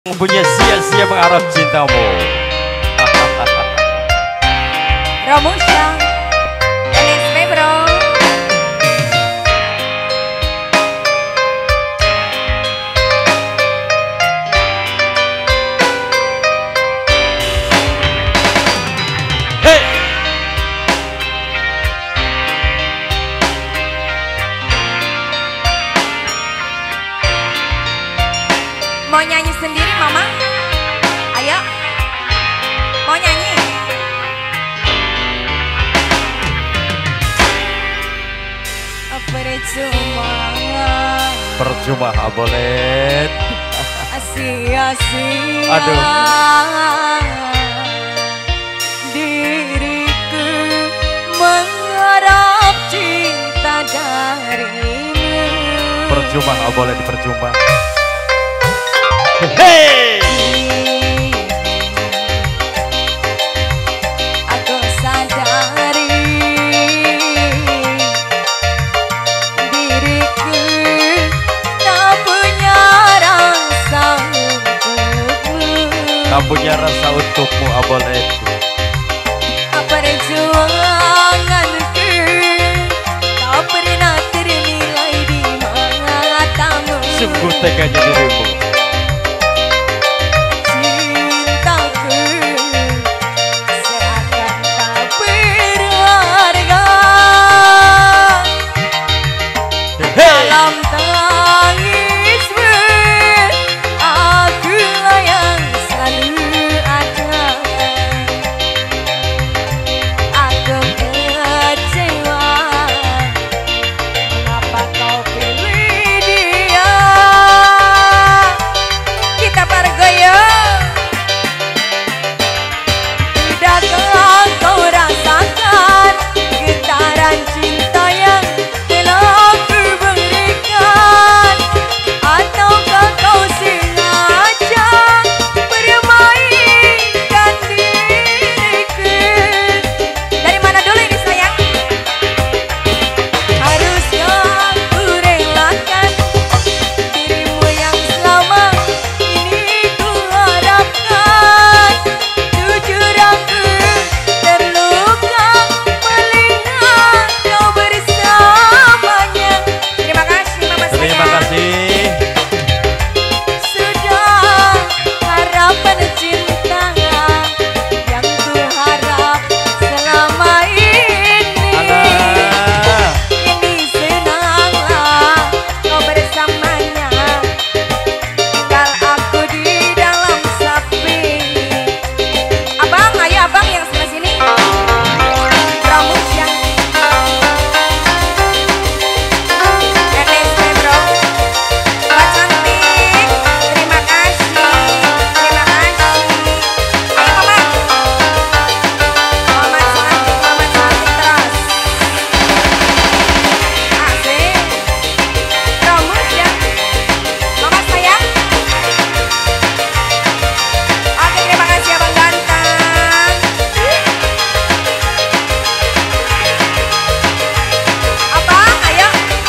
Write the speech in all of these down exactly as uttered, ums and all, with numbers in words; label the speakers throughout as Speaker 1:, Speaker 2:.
Speaker 1: Punya sia-sia mengharap cintamu.
Speaker 2: Romusha N S P bro.
Speaker 1: Hey.
Speaker 2: Mau nyanyi sendiri mama? Ayo. Mau nyanyi? Percuma
Speaker 1: Percuma boleh.
Speaker 2: Sia-sia
Speaker 1: Aduh.
Speaker 2: diriku mengharap cinta darimu.
Speaker 1: Percuma nggak boleh dipercuma. Hey.
Speaker 2: Aku sadari diriku tak punya rasa untukmu.
Speaker 1: Tak punya rasa untukmu, boleh.
Speaker 2: Perjuanganku tak pernah ternilai di matamu.
Speaker 1: Sungguh teganya dirimu.
Speaker 2: Dalam tangismu akulah yang selalu ada. Aku kecewa mengapa kau pilih dia. Kita bergoyang. Tidakkah kau rasakan getaran cinta yang telah ku berikan? Ataukah kau sengaja permainkan diriku? Dari mana dulu ini sayang? Haruskah ku relakan dirimu yang selama ini ku harapkan? Jujur aku terluka melihat kau bersamanya. Terima kasih mama sayang.
Speaker 1: Terima kasih.
Speaker 2: Sudah harapan cinta yang ku harap selama ini.
Speaker 1: Anak.
Speaker 2: Ini senanglah kau bersamanya. Tinggal aku di dalam sepi. Abang, ayo abang yang sebelah sini. Ramusha N S P bro. Mbak cantik, terima kasih, terima kasih. Ayo mama. Mama cantik, mama cantik terus. Asik. Ramusha, mama sayang. Oke, terima kasih abang ganteng. Abang, ayo.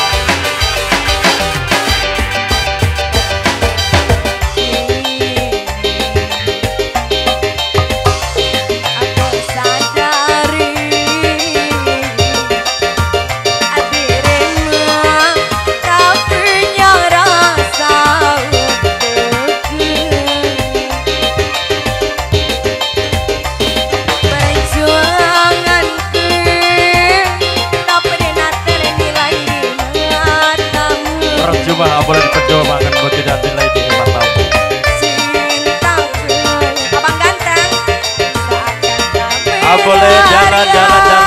Speaker 2: Aku sadari dirimu tak punya rasa untukku. Perjuanganku tak pernah ternilai di matamu.
Speaker 1: Percuma nggak boleh diperjuangkan buat tidak nilai di matamu.
Speaker 2: Cintaku abang ganteng seakan tak
Speaker 1: Ah boleh, jangan,
Speaker 2: berharga.
Speaker 1: jangan, jangan.